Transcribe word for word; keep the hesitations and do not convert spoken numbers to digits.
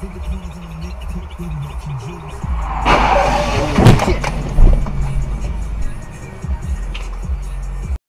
Fingerprints on my neck, take them back to juice.